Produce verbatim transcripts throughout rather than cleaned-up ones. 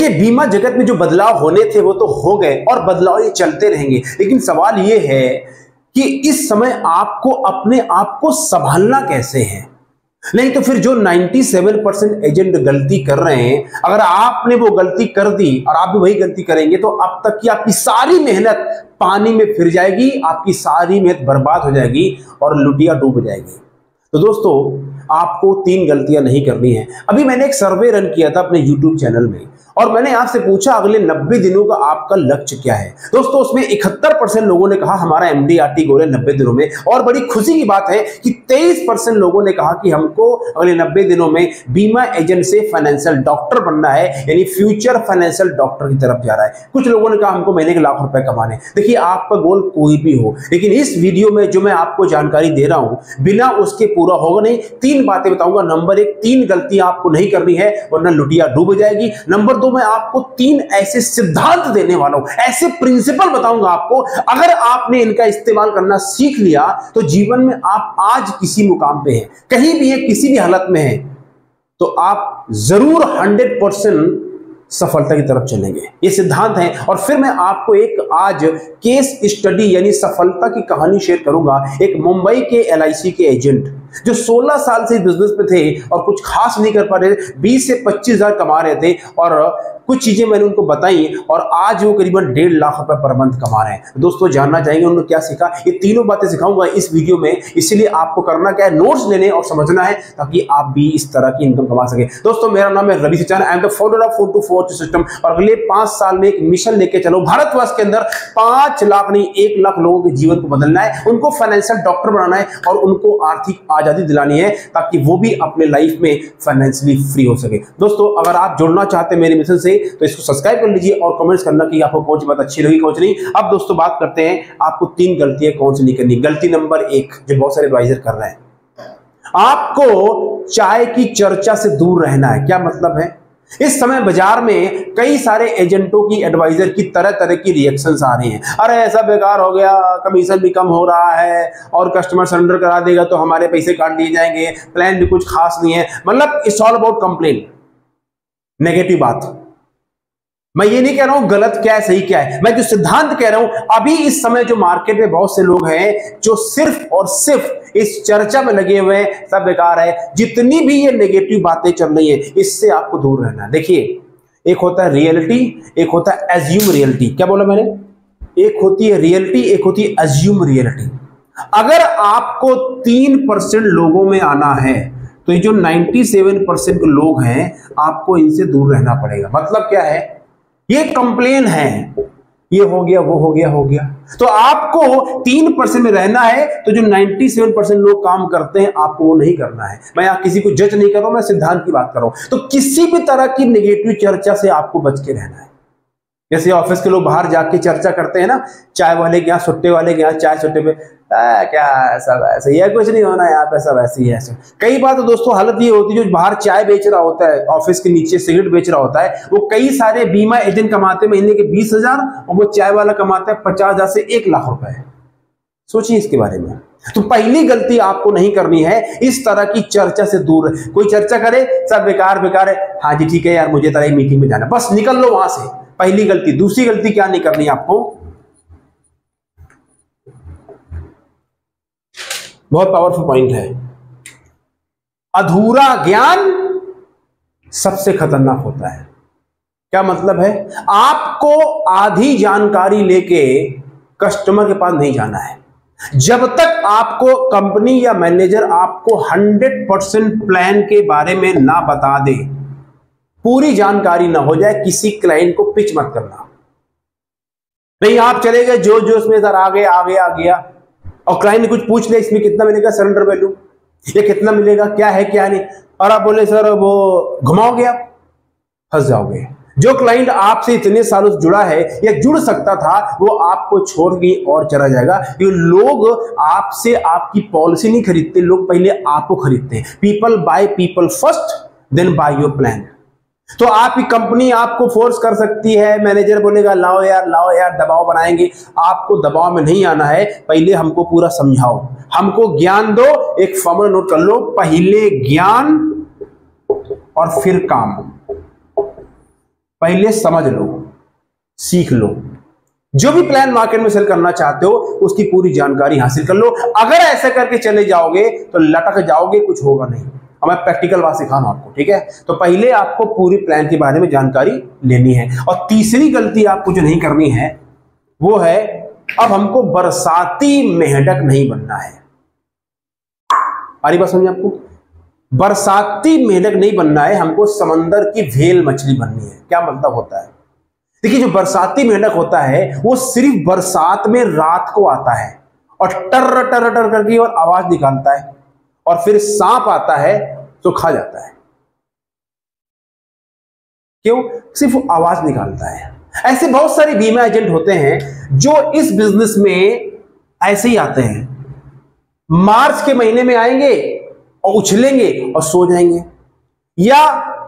देखिए, बीमा जगत में जो बदलाव होने थे वो तो हो गए और बदलाव ये चलते रहेंगे, लेकिन सवाल ये है कि इस समय आपको अपने आप को संभालना कैसे है। नहीं तो फिर जो सत्तानवे परसेंट एजेंट गलती कर रहे हैं, अगर आपने वो गलती कर दी और आप भी वही गलती करेंगे तो अब तक की आपकी सारी मेहनत पानी में फिर जाएगी, आपकी सारी मेहनत बर्बाद हो जाएगी और लुटिया डूब जाएगी। तो दोस्तों, आपको तीन गलतियां नहीं करनी है। अभी मैंने एक सर्वे रन किया था अपने यूट्यूब चैनल में और मैंने आपसे पूछा अगले नब्बे दिनों का आपका लक्ष्य क्या है। दोस्तों, उसमें इकहत्तर परसेंट लोगों ने कहा हमारा एमडीआरटी गोल है नब्बे दिनों में, और बड़ी खुशी की बात है कि तेईस परसेंट लोगों ने कहा कि हमको अगले नब्बे दिनों में बीमा एजेंट से फाइनेंशियल डॉक्टर बनना है, यानी फ्यूचर फाइनेंशियल डॉक्टर की तरफ जा रहा है। कुछ लोगों ने कहा हमको महीने के लाख रुपए कमाने। देखिए, आपका गोल कोई भी हो, लेकिन इस वीडियो में जो मैं आपको जानकारी दे रहा हूं बिना उसके पूरा होगा नहीं। तीन बातें बताऊंगा। नंबर एक, तीन गलतियां आपको नहीं करनी है वरना लुटिया डूब जाएगी। नंबर दो, मैं आपको तीन ऐसे सिद्धांत देने वाला हूं, ऐसे प्रिंसिपल बताऊंगा आपको, अगर आपने इनका इस्तेमाल करना सीख लिया तो जीवन में आप आज किसी मुकाम पे हैं, कहीं भी है, किसी भी हालत में है, तो आप जरूर हंड्रेड परसेंट सफलता की तरफ चलेंगे। ये सिद्धांत है। और फिर मैं आपको एक आज केस स्टडी यानी सफलता की कहानी शेयर करूंगा। एक मुंबई के एल आई सी के एजेंट जो सोलह साल से बिजनेस में थे और कुछ खास नहीं कर पा रहे थे, बीस से पच्चीस हजार कमा रहे थे और कुछ चीजें मैंने उनको बताई और आज वो करीबन डेढ़ लाख रुपए पर मंथ कमा रहे हैं। दोस्तों, जानना चाहेंगे उन्होंने क्या सीखा? ये तीनों बातें सिखाऊंगा इस वीडियो में, इसलिए आपको करना क्या है, नोट्स लेने और समझना है ताकि आप भी इस तरह की इनकम कमा सके। दोस्तों, मेरा नाम है Ravi Sachan, I am the founder of four two four system और अगले पांच साल में एक मिशन लेके चलो। भारतवर्ष के अंदर पांच लाख नहीं एक लाख लोगों के जीवन को बदलना है, उनको फाइनेंशियल डॉक्टर बनाना है और उनको आर्थिक आजादी दिलानी है ताकि वो भी अपने लाइफ में फाइनेंशियली फ्री हो सके। दोस्तों, अगर आप जुड़ना चाहते हैं मेरे मिशन से तो इसको सब्सक्राइब कर लीजिए और कमेंट्स करना कि आपको कौन सी बात अच्छी लगी, कौन सी नहीं। अब दोस्तों, बात करते हैं आपको तीन गलतियां कौन सी नहीं करनी। गलती नंबर एक, जो बहुत सारे एडवाइजर कर रहे हैं, आपको चाय की चर्चा से दूर रहना है। क्या मतलब है? इस समय बाजार में कई सारे एजेंटों की, एडवाइजर की तरह तरह की रिएक्शंस आ रही हैं। अरे ऐसा बेकार हो गया, कमीशन भी कम हो रहा है और कस्टमर सरेंडर करा देगा तो हमारे पैसे काट लिए जाएंगे, प्लान भी कुछ खास नहीं है। मतलब it's all about complain, negative बात। मैं ये नहीं कह रहा हूं गलत क्या है सही क्या है, मैं जो सिद्धांत कह रहा हूं, अभी इस समय जो मार्केट में बहुत से लोग हैं जो सिर्फ और सिर्फ इस चर्चा में लगे हुए हैं, सब बेकार है। जितनी भी ये नेगेटिव बातें चल रही है इससे आपको दूर रहना है। देखिए, एक होता है रियलिटी, एक होता है एज्यूम रियलिटी। क्या बोला मैंने? एक होती है रियलिटी, एक होती है एज्यूम रियलिटी। अगर आपको तीन परसेंट लोगों में आना है तो ये जो सत्तानवे परसेंट लोग हैं आपको इनसे दूर रहना पड़ेगा। मतलब क्या है? ये कंप्लेन है, ये हो गया, वो हो गया, हो गया। तो आपको तीन परसेंट में रहना है तो जो सत्तानवे परसेंट लोग काम करते हैं आपको वो नहीं करना है। मैं यहाँ किसी को जज नहीं कर रहा हूं, मैं सिद्धांत की बात कर रहा हूं। तो किसी भी तरह की नेगेटिव चर्चा से आपको बच के रहना है। जैसे ऑफिस के लोग बाहर जाके चर्चा करते हैं ना, चाय वाले के यहाँ, सुट्टे वाले के यहाँ, चाय सुट्टे पे आ, क्या ऐसा वैसा, यह कुछ नहीं होना यहाँ पे, सब ऐसे ही है। कई बार तो दोस्तों हालत ये होती है, जो बाहर चाय बेच रहा होता है, ऑफिस के नीचे सिगरेट बेच रहा होता है, वो कई सारे बीमा एजेंट कमाते हैं महीने के बीस हजार और वो चाय वाला कमाता है पचास हजार से एक लाख रुपए। सोचिए इसके बारे में। तो पहली गलती आपको नहीं करनी है इस तरह की चर्चा से दूर। कोई चर्चा करे, सब बेकार बेकार है, हाँ जी ठीक है यार मुझे तरह मीटिंग में जाना, बस निकल लो वहां से। पहली गलती। दूसरी गलती क्या नहीं करनी आपको? बहुत पावरफुल पॉइंट है, अधूरा ज्ञान सबसे खतरनाक होता है। क्या मतलब है? आपको आधी जानकारी लेके कस्टमर के पास नहीं जाना है। जब तक आपको कंपनी या मैनेजर आपको हंड्रेड परसेंट प्लान के बारे में ना बता दे, पूरी जानकारी ना हो जाए, किसी क्लाइंट को पिच मत करना। नहीं, आप चले गए जो जो उसमें सर आ गया आ गया आ गया और क्लाइंट ने कुछ पूछ लिया, इसमें कितना मिलेगा सरेंडर वैल्यू, ये कितना मिलेगा, क्या है क्या नहीं, और आप बोले सर वो घुमाओगे, आप फंस जाओगे। जो क्लाइंट आपसे इतने सालों से जुड़ा है या जुड़ सकता था वो आपको छोड़ के और चला जाएगा। ये लोग आपसे आपकी पॉलिसी नहीं खरीदते, लोग पहले आपको खरीदते हैं। People buy people first, then buy your plan. तो आपकी कंपनी आपको फोर्स कर सकती है, मैनेजर बोलेगा लाओ यार लाओ यार, दबाव बनाएंगे। आपको दबाव में नहीं आना है, पहले हमको पूरा समझाओ, हमको ज्ञान दो। एक फॉर्मूला नोट कर लो, पहले ज्ञान और फिर काम। पहले समझ लो, सीख लो, जो भी प्लान मार्केट में सेल करना चाहते हो उसकी पूरी जानकारी हासिल कर लो। अगर ऐसे करके चले जाओगे तो लटक जाओगे, कुछ होगा नहीं। अब मैं प्रैक्टिकल बात सिखा रहा हूं आपको, ठीक है। तो पहले आपको पूरी प्लान के बारे में जानकारी लेनी है। और तीसरी गलती आपको जो नहीं करनी है वो है, अब हमको बरसाती मेंढक नहीं बनना है। अरे बात समझे आपको, बरसाती मेंढक नहीं बनना है, हमको समंदर की व्हेल मछली बननी है। क्या मतलब होता है? देखिए, जो बरसाती मेंढक होता है वो सिर्फ बरसात में रात को आता है और टर टर टर करके और आवाज निकालता है, और फिर सांप आता है तो खा जाता है। क्यों? सिर्फ आवाज निकालता है। ऐसे बहुत सारे बीमा एजेंट होते हैं जो इस बिजनेस में ऐसे ही आते हैं, मार्च के महीने में आएंगे और उछलेंगे और सो जाएंगे, या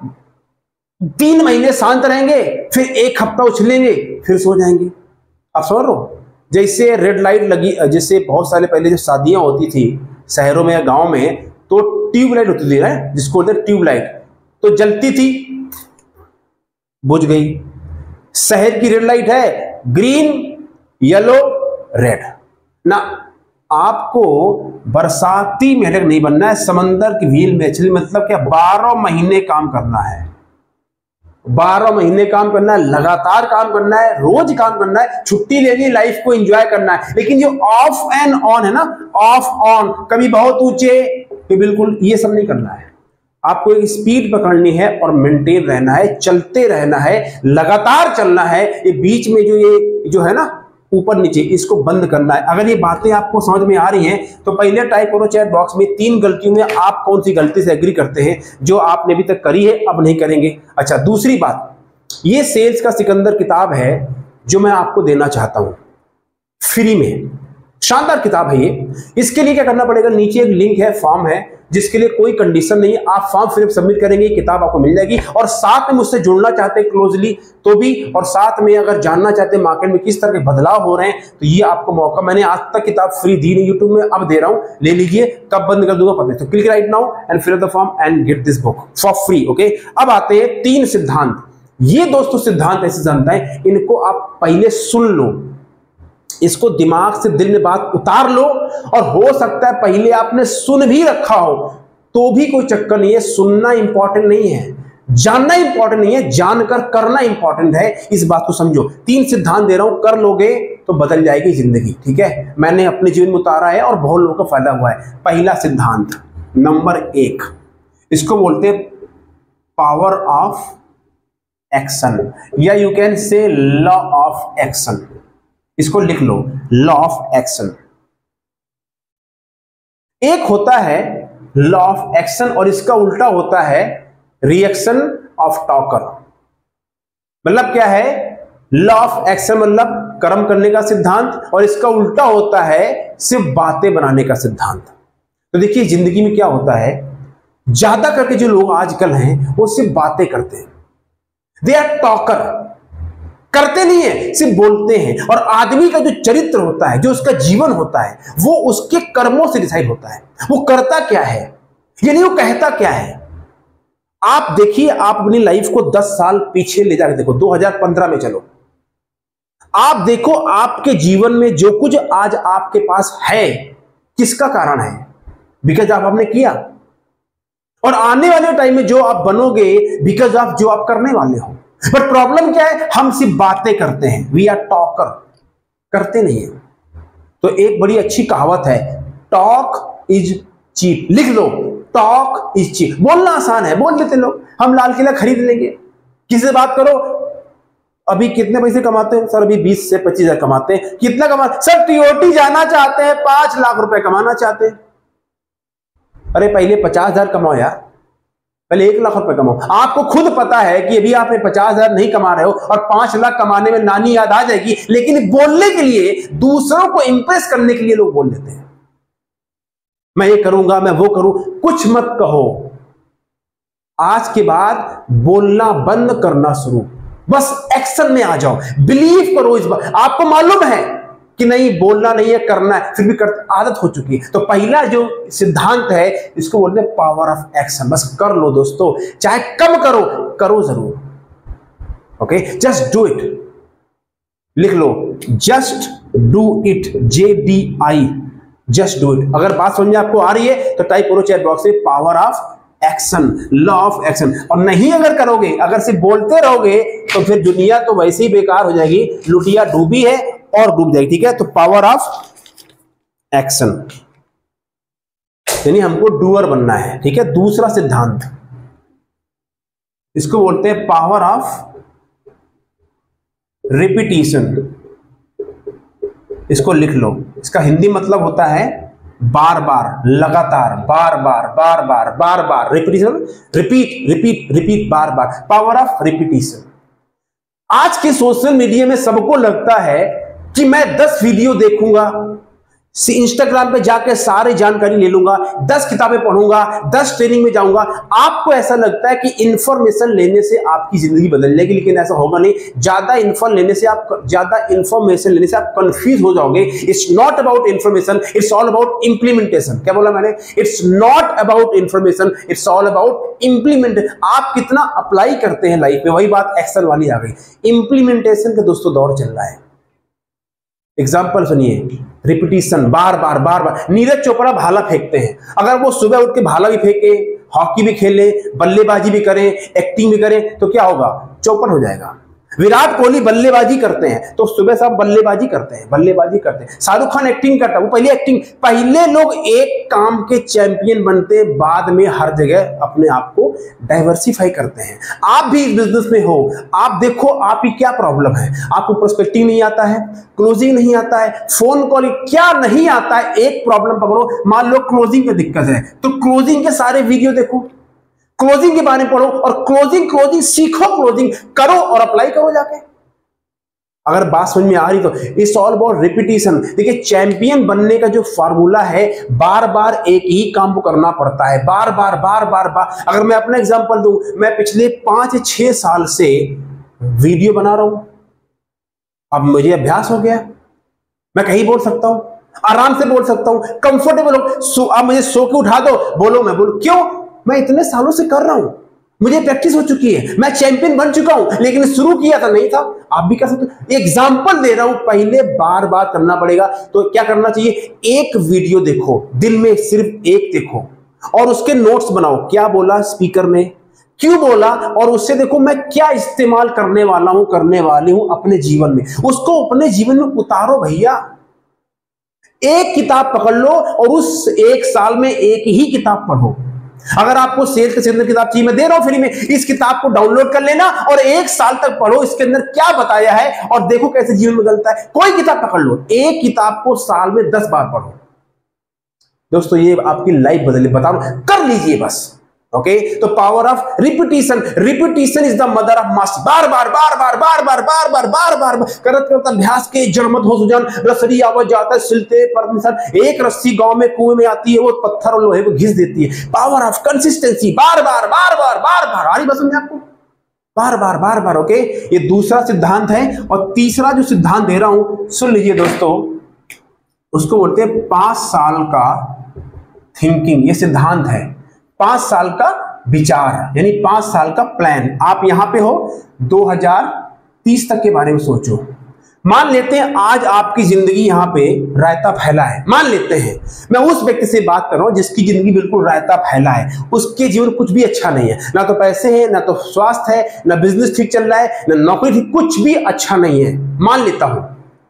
तीन महीने शांत रहेंगे, फिर एक हफ्ता उछलेंगे, फिर सो जाएंगे। आप समझ रहे हो? जैसे रेड लाइट लगी, जैसे बहुत साल पहले जब शादियां होती थी शहरों में या गांव में, तो ट्यूबलाइट होती थी ना, जिसको बोलते ट्यूबलाइट, तो जलती थी, बुझ गई। शहर की रेड लाइट है, ग्रीन, येलो, रेड ना। आपको बरसाती मेंढक नहीं बनना है, समंदर की व्हेल मछली। मतलब क्या? बारह महीने काम करना है, बारह महीने काम करना है, लगातार काम करना है, रोज काम करना है, छुट्टी लेनी, लाइफ को एंजॉय करना है। लेकिन जो ऑफ एंड ऑन है ना, ऑफ ऑन, कभी बहुत ऊंचे, तो बिल्कुल ये सब नहीं करना है। आपको एक स्पीड पकड़नी है और मेंटेन रहना है, चलते रहना है, लगातार चलना है। ये बीच में जो ये जो है ना ऊपर नीचे, इसको बंद करना है। अगर ये बातें आपको समझ में आ रही हैं तो पहले टाइप करो चैट बॉक्स में तीन गलतियों में आप कौन सी गलती से एग्री करते हैं जो आपने अभी तक करी है, अब नहीं करेंगे। अच्छा, दूसरी बात, ये सेल्स का सिकंदर किताब है जो मैं आपको देना चाहता हूं फ्री में। शानदार किताब है ये। इसके लिए क्या करना पड़ेगा? नीचे एक लिंक है, फॉर्म है, जिसके लिए कोई कंडीशन नहीं है। आप फॉर्म सिर्फ सबमिट करेंगे, किताब आपको मिल जाएगी। और साथ में मुझसे जुड़ना चाहते हैं क्लोजली तो भी, और साथ में अगर जानना चाहते हैं मार्केट में किस तरह के बदलाव हो रहे हैं, तो ये आपको मौका। मैंने आज तक किताब फ्री दी नहीं यूट्यूब में, अब दे रहा हूं, ले लीजिए। कब बंद कर दूंगा पता नहीं। तो click right now and fill the form and get this book for free. Okay, अब आते हैं तीन सिद्धांत। ये दोस्तों सिद्धांत ऐसे जानता है, इनको आप पहले सुन लो, इसको दिमाग से दिल में बात उतार लो। और हो सकता है पहले आपने सुन भी रखा हो तो भी कोई चक्कर नहीं है। सुनना इंपॉर्टेंट नहीं है, जानना इंपॉर्टेंट नहीं है, जानकर करना इंपॉर्टेंट है। इस बात को समझो। तीन सिद्धांत दे रहा हूं, कर लोगे तो बदल जाएगी जिंदगी। ठीक है, मैंने अपने जीवन में उतारा है और बहुत लोगों को फायदा हुआ है। पहला सिद्धांत, नंबर एक, इसको बोलते हैं पावर ऑफ एक्शन, या you can say law of action. इसको लिख लो, लॉ ऑफ एक्शन। एक होता है लॉ ऑफ एक्शन और इसका उल्टा होता है रिएक्शन ऑफ टॉकर। मतलब क्या है? लॉ ऑफ एक्शन मतलब कर्म करने का सिद्धांत, और इसका उल्टा होता है सिर्फ बातें बनाने का सिद्धांत। तो देखिए जिंदगी में क्या होता है, ज्यादा करके जो लोग आजकल हैं वो सिर्फ बातें करते हैं, दे आर टॉकर, करते नहीं है, सिर्फ बोलते हैं। और आदमी का जो चरित्र होता है, जो उसका जीवन होता है, वो उसके कर्मों से डिसाइड होता है। वो करता क्या है, यानी वो कहता क्या है। आप देखिए, आप अपनी लाइफ को दस साल पीछे ले जाकर देखो, दो हज़ार पंद्रह में चलो, आप देखो आपके जीवन में जो कुछ आज आपके पास है, किसका कारण है? बिकॉज आप आपने किया। और आने वाले टाइम में जो आप बनोगे बिकॉज ऑफ जो आप करने वाले हो। बट प्रॉब्लम क्या है? हम सिर्फ बातें करते हैं, वी आर टॉकर, करते नहीं है। तो एक बड़ी अच्छी कहावत है, टॉक इज चीप। लिख लो, टॉक इज चीप। बोलना आसान है, बोल लेते लोग, हम लाल किला खरीद लेंगे। किसी से बात करो, अभी कितने पैसे कमाते हैं सर? अभी बीस से पच्चीस हजार कमाते हैं। कितना कमाते सर? टीओटी जाना चाहते हैं, पांच लाख रुपए कमाना चाहते हैं। अरे पहले पचास हजार कमाओ यार, पहले एक लाख रुपए कमाओ। आपको खुद पता है कि अभी आपने पचास हजार नहीं कमा रहे हो और पांच लाख कमाने में नानी याद आ जाएगी, लेकिन बोलने के लिए, दूसरों को इंप्रेस करने के लिए लोग बोल देते हैं, मैं ये करूंगा, मैं वो करूं। कुछ मत कहो, आज के बाद बोलना बंद करना शुरू, बस एक्शन में आ जाओ, बिलीव करो इस बात। आपको मालूम है कि नहीं बोलना नहीं है, करना है, फिर भी कर, आदत हो चुकी है। तो पहला जो सिद्धांत है इसको बोलते हैं पावर ऑफ एक्शन। बस कर लो दोस्तों, चाहे कम करो, करो जरूर। ओके, जस्ट डू इट, लिख लो just do it, J D I, just do it. अगर बात समझ में आपको आ रही है तो टाइप करो चैट बॉक्स में power of action, law of action. और नहीं अगर करोगे, अगर सिर्फ बोलते रहोगे तो फिर दुनिया तो वैसे ही बेकार हो जाएगी, लुटिया डूबी है और डूब जाएगी। ठीक है, तो पावर ऑफ एक्शन यानी हमको डूअर बनना है। ठीक है, दूसरा सिद्धांत इसको बोलते हैं पावर ऑफ रिपीटिशन। इसको लिख लो, इसका हिंदी मतलब होता है बार बार, लगातार, बार बार बार बार बार बार, रिपीटिशन, रिपीट रिपीट रिपीट, बार बार, पावर ऑफ रिपीटिशन। आज के सोशल मीडिया में सबको लगता है कि मैं दस वीडियो देखूंगा, इंस्टाग्राम पे जाकर सारी जानकारी ले लूंगा, दस किताबें पढ़ूंगा, दस ट्रेनिंग में जाऊंगा। आपको ऐसा लगता है कि इंफॉर्मेशन लेने से आपकी जिंदगी बदल जाएगी, लेकिन ऐसा होगा नहीं। ज्यादा इंफॉर्म लेने से आप ज्यादा इंफॉर्मेशन लेने से आप कंफ्यूज हो जाओगे। It's not about information, it's all about implementation. क्या बोला मैंने? It's not about information, it's all about implement. आप कितना अप्लाई करते हैं लाइफ में, वही बात एक्शन वाली आ गई। इंप्लीमेंटेशन का दोस्तों दौर चल रहा है। एग्जाम्पल सुनिए, रिपीटिशन, बार बार बार बार। नीरज चोपड़ा भाला फेंकते हैं, अगर वो सुबह उठ के भाला भी फेंके, हॉकी भी खेले, बल्लेबाजी भी करें, एक्टिंग भी करें, तो क्या होगा? चौपट हो जाएगा। विराट कोहली बल्लेबाजी करते हैं तो सुबह सब बल्लेबाजी करते हैं, बल्लेबाजी करते हैं। शाहरुख खान एक्टिंग करता है, वो पहले एक्टिंग, पहले लोग एक काम के चैंपियन बनते हैं, बाद में हर जगह अपने आप को डाइवर्सिफाई करते हैं। आप भी इस बिजनेस में हो, आप देखो आपकी क्या प्रॉब्लम है। आपको प्रोस्पेक्टिंग नहीं आता है, क्लोजिंग नहीं आता है, फोन कॉल क्या नहीं आता है। एक प्रॉब्लम पकड़ो, मान लो क्लोजिंग में दिक्कत है तो क्लोजिंग के सारे वीडियो देखो, क्लोजिंग के बारे में पढ़ो और क्लोजिंग क्लोजिंग सीखो, क्लोजिंग करो और अप्लाई करो जाके। अगर बात समझ में आ रही तो इट्स ऑल अबाउट रिपीटिशन। देखिए, चैंपियन बनने का जो फार्मूला है, बार बार एक ही काम को करना पड़ता है, बार बार बार बार बार। अगर मैं अपना एग्जांपल दूं, मैं पिछले पांच छह साल से वीडियो बना रहा हूं, अब मुझे अभ्यास हो गया, मैं कहीं बोल सकता हूं, आराम से बोल सकता हूं, कंफर्टेबल हो। अब मुझे सो के उठा दो, बोलो, मैं बोलूं, क्यों? मैं इतने सालों से कर रहा हूं, मुझे प्रैक्टिस हो चुकी है, मैं चैंपियन बन चुका हूं। लेकिन शुरू किया था नहीं था, आप भी कर सकते हो। एग्जांपल दे रहा हूं, पहले बार बार करना पड़ेगा। तो क्या करना चाहिए? एक वीडियो देखो, दिन में सिर्फ एक देखो और उसके नोट्स बनाओ। क्या बोला स्पीकर में, क्यों बोला, और उससे देखो मैं क्या इस्तेमाल करने वाला हूं, करने वाली हूं अपने जीवन में। उसको अपने जीवन में उतारो भैया। एक किताब पकड़ लो और उस एक साल में एक ही किताब पढ़ो। अगर आपको सेल्स के अंदर किताब चाहिए, मैं दे रहा हूं फ्री में, इस किताब को डाउनलोड कर लेना और एक साल तक पढ़ो, इसके अंदर क्या बताया है और देखो कैसे जीवन में बदलता है। कोई किताब पकड़ लो, एक किताब को साल में दस बार पढ़ो दोस्तों, ये आपकी लाइफ बदले, बता रहा हूं, कर लीजिए बस। ओके, तो power of repetition, repetition is the mother of master. बार बार बार बार बार बार बार बार बार बार करत करत अभ्यास के जड़मत हो सुजन, रसरी आवाज जाता है सिलते परमिशन। एक रस्सी गांव में कुएं में आती है, वो पत्थर और लोहे को घिस देती है। पावर ऑफ कंसिस्टेंसी, बार बार बार बार बार बार आ रही बस समझे आपको, बार बार बार बार। ओके, ये दूसरा सिद्धांत है। और तीसरा जो सिद्धांत दे रहा हूं, सुन लीजिए दोस्तों, उसको बोलते हैं पांच साल का थिंकिंग। ये सिद्धांत है, पांच साल का विचार, यानी पांच साल का प्लान। आप यहां पे हो, दो हज़ार तीस तक के बारे में सोचो। मान लेते हैं आज आपकी जिंदगी यहां पे रायता फैला है, मान लेते हैं। मैं उस व्यक्ति से बात कर रहा हूं जिसकी जिंदगी बिल्कुल रायता फैला है, उसके जीवन कुछ भी अच्छा नहीं है, ना तो पैसे हैं, ना तो स्वास्थ्य है, ना बिजनेस ठीक चल रहा है, ना नौकरी ठीक, कुछ भी अच्छा नहीं है, मान लेता हूं।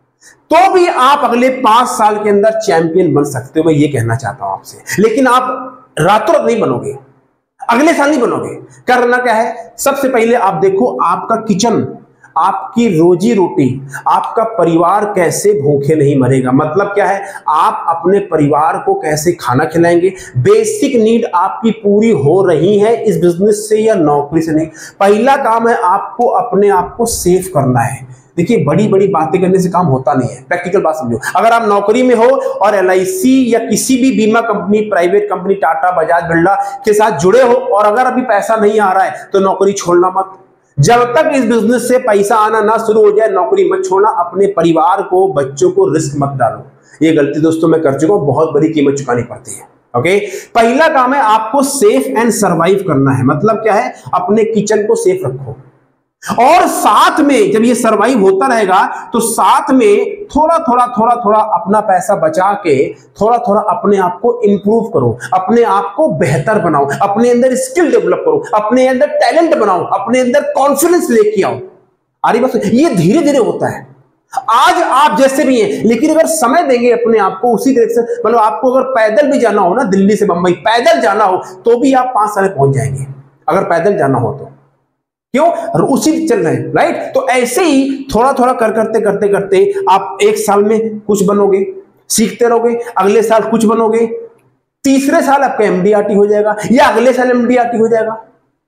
तो भी आप अगले पांच साल के अंदर चैंपियन बन सकते हो, मैं ये कहना चाहता हूं आपसे। लेकिन आप रातों रात नहीं बनोगे, अगले साल नहीं बनोगे। करना क्या है? सबसे पहले आप देखो आपका किचन, आपकी रोजी रोटी, आपका परिवार कैसे भूखे नहीं मरेगा। मतलब क्या है? आप अपने परिवार को कैसे खाना खिलाएंगे। बेसिक नीड आपकी पूरी हो रही है इस बिजनेस से या नौकरी से नहीं। पहला काम है आपको अपने आप को सेव करना है। देखिए, बड़ी बड़ी बातें करने से काम होता नहीं है, प्रैक्टिकल बात समझो। अगर आप नौकरी में हो और एल आई सी या किसी भी बीमा कंपनी, प्राइवेट कंपनी, टाटा, बजाज, बिरला के साथ जुड़े हो और अगर अभी पैसा नहीं आ रहा है तो नौकरी छोड़ना मत। जब तक इस बिजनेस से पैसा आना ना शुरू हो जाए, नौकरी मत छोड़ना। अपने परिवार को, बच्चों को रिस्क मत डालो। ये गलती दोस्तों मैं कर चुका हूं, बहुत बड़ी कीमत चुकानी पड़ती है। ओके, पहला काम है आपको सेफ एंड सर्वाइव करना है। मतलब क्या है? अपने किचन को सेफ रखो, और साथ में जब ये सरवाइव होता रहेगा तो साथ में थोड़ा थोड़ा थोड़ा थोड़ा अपना पैसा बचा के थोड़ा थोड़ा अपने आप को इंप्रूव करो, अपने आप को बेहतर बनाओ, अपने अंदर स्किल डेवलप करो, अपने अंदर टैलेंट बनाओ, अपने अंदर कॉन्फिडेंस लेके आओ। अरे बस ये धीरे धीरे होता है। आज आप जैसे भी हैं, लेकिन अगर समय देंगे अपने आप को उसी तरीके से, मतलब आपको अगर पैदल भी जाना हो ना, दिल्ली से बंबई पैदल जाना हो तो भी आप पांच साल में पहुंच जाएंगे, अगर पैदल जाना हो तो। क्यों? उसी चल रहे हैं, राइट? तो ऐसे ही थोड़ा थोड़ा कर करते करते करते आप एक साल में कुछ बनोगे, सीखते रहोगे, अगले साल कुछ बनोगे, तीसरे साल आपका एमडीआरटी हो जाएगा या अगले साल एमडीआरटी हो जाएगा,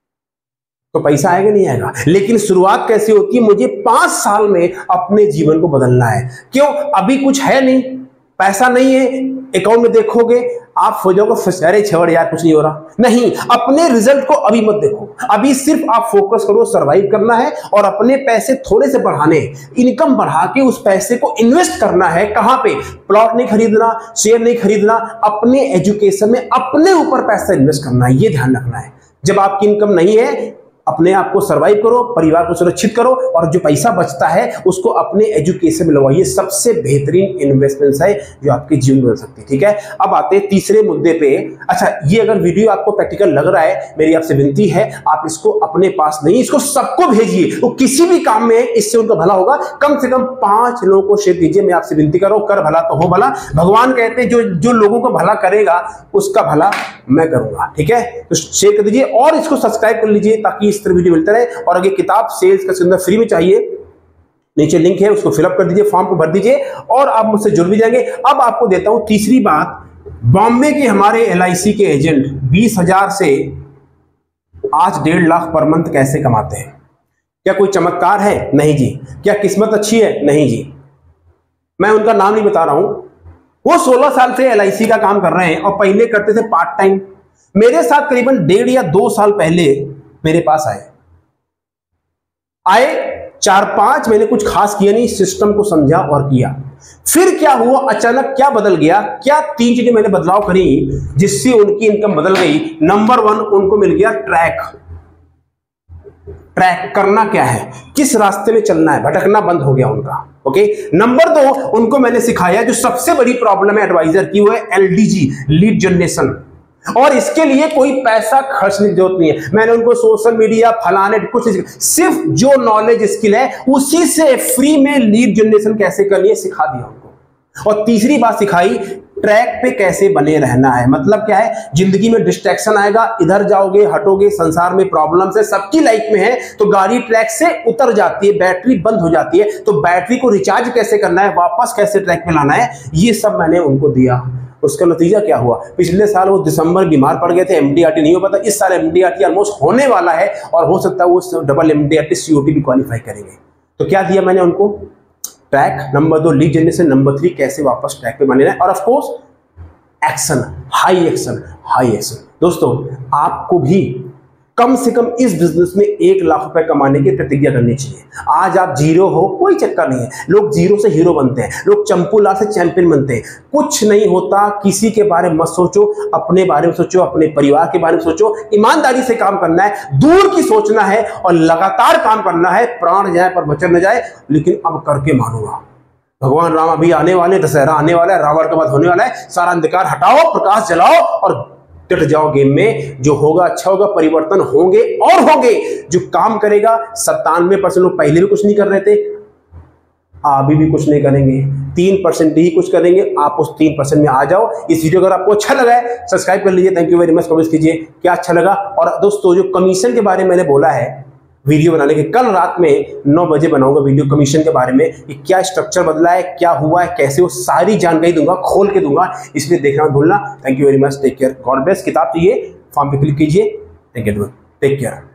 तो पैसा आएगा नहीं आएगा। लेकिन शुरुआत कैसे होती है? मुझे पांच साल में अपने जीवन को बदलना है। क्यों? अभी कुछ है नहीं, पैसा नहीं है, अकाउंट में देखोगे आप हो जाओगे अरे छोड़ यार कुछ नहीं हो रहा। नहीं, अपने रिजल्ट को अभी मत देखो, अभी सिर्फ आप फोकस करो, सरवाइव करना है और अपने पैसे थोड़े से बढ़ाने, इनकम बढ़ा के उस पैसे को इन्वेस्ट करना है। कहां पे? प्लॉट नहीं खरीदना, शेयर नहीं खरीदना, अपने एजुकेशन में अपने ऊपर पैसा इन्वेस्ट करना है, ये ध्यान रखना है। जब आपकी इनकम नहीं है, अपने आप को सरवाइव करो, परिवार को सुरक्षित करो और जो पैसा बचता है उसको अपने एजुकेशन में लगाओ। ये सबसे बेहतरीन इन्वेस्टमेंट है जो आपके जीवन में बन सकती है। ठीक है, अब आते हैं तीसरे मुद्दे पे। अच्छा, ये अगर वीडियो आपको प्रैक्टिकल लग रहा है, मेरी आपसे विनती है आप इसको अपने पास नहीं, इसको सबको भेजिए, वो किसी भी काम में इससे उनका भला होगा। कम से कम पांच लोगों को शेयर कीजिए, मैं आपसे विनती कर रहा हूं, कर भला तो हो भला। भगवान कहते हैं जो जो लोगों को भला करेगा उसका भला मैं करूंगा। ठीक है, तो शेयर कर दीजिए और इसको सब्सक्राइब कर लीजिए ताकि इस तरह वीडियो मिलता रहे। और अगर किताब सेल्स का अंदर फ्री में चाहिए, नीचे लिंक है, उसको फिलअप कर दीजिए, फॉर्म को भर दीजिए और आप मुझसे जुड़ भी जाएंगे। अब आपको देता हूं तीसरी बात, बॉम्बे के हमारे एलआईसी के एजेंट बीस हजार से आज डेढ़ लाख पर मंथ कैसे कमाते हैं। क्या कोई चमत्कार है? नहीं जी। क्या किस्मत अच्छी है? नहीं जी। मैं उनका नाम नहीं बता रहा हूं, वो सोलह साल से एलआईसी का काम कर रहे हैं और पहले करते थे पार्ट टाइम। मेरे साथ करीबन डेढ़ या दो साल पहले मेरे पास आए आए चार पांच महीने कुछ खास किया नहीं, सिस्टम को समझा और किया। फिर क्या हुआ, अचानक क्या बदल गया? क्या तीन चीजें मैंने बदलाव करी जिससे उनकी इनकम बदल गई। नंबर वन, उनको मिल गया ट्रैक। ट्रैक करना क्या है, किस रास्ते में चलना है, भटकना बंद हो गया उनका। ओके। नंबर दो, उनको मैंने सिखाया जो सबसे बड़ी प्रॉब्लम है एडवाइजर की, वो है एलडीजी, लीड जनरेशन। और इसके लिए कोई पैसा खर्चने की जरूरत नहीं है। मैंने उनको सोशल मीडिया फलाने कुछ, सिर्फ जो नॉलेज स्किल है उसी से फ्री में लीड जनरेशन कैसे करनी है सिखा दिया उनको। और तीसरी बात सिखाई, ट्रैक पे कैसे बने रहना है। मतलब क्या है, जिंदगी में डिस्ट्रैक्शन आएगा, इधर जाओगे हटोगे, संसार में प्रॉब्लम्स है, सबकी लाइफ में है, तो गाड़ी ट्रैक से उतर जाती है, बैटरी बंद हो जाती है, तो बैटरी को रिचार्ज कैसे करना है, वापस कैसे ट्रैक पे लाना है, ये सब मैंने उनको दिया। उसका नतीजा क्या हुआ, पिछले साल वो दिसंबर बीमार पड़ गए थे, एमडीआरटी नहीं हो पाता, इस साल एमडीआरटी ऑलमोस्ट होने वाला है और हो सकता है वो डबल एमडीआरटी सीओटी भी क्वालिफाई करेंगे। तो क्या दिया मैंने उनको, ट्रैक। नंबर दो लीड जनरेशन, नंबर थ्री कैसे वापस ट्रैक पे बने और of course action, high action, high action. दोस्तों आपको भी कम से कम इस बिजनेस में एक लाख रुपए कमाने की प्रतिज्ञा करनी चाहिए। आज आप जीरो हो, कोई चक्कर नहीं है, लोग जीरो से हीरो बनते हैं, लोग चंपूलाल से चैंपियन बनते हैं। कुछ नहीं होता, किसी के बारे में मत सोचो, अपने बारे में सोचो, अपने परिवार के बारे में सोचो, ईमानदारी से काम करना है, दूर की सोचना है और लगातार काम करना है। प्राण जाए पर वचन न जाए, लेकिन अब करके मानूंगा। भगवान राम अभी आने वाले, दशहरा आने वाला है, रावण का वध होने वाला है, सारा अंधकार हटाओ, प्रकाश जलाओ और डट जाओ गेम में। जो होगा अच्छा होगा, परिवर्तन होंगे और होंगे। जो काम करेगा, सत्तानवे परसेंट लोग पहले भी कुछ नहीं कर रहे थे, अभी भी कुछ नहीं करेंगे, तीन परसेंट ही कुछ करेंगे। आप उस तीन परसेंट में आ जाओ। इस वीडियो अगर आपको अच्छा लगा है सब्सक्राइब कर लीजिए। Thank you very much, comment कीजिए क्या अच्छा लगा। और दोस्तों जो कमीशन के बारे में मैंने बोला है वीडियो बनाने के, कल रात में नौ बजे बनाऊंगा वीडियो कमीशन के बारे में, कि क्या स्ट्रक्चर बदला है, क्या हुआ है, कैसे, वो सारी जानकारी दूंगा, खोल के दूंगा, इसलिए देखना मत भूलना। Thank you very much, take care, God bless. किताब चाहिए फॉर्म पे क्लिक कीजिए। Thank you, take care.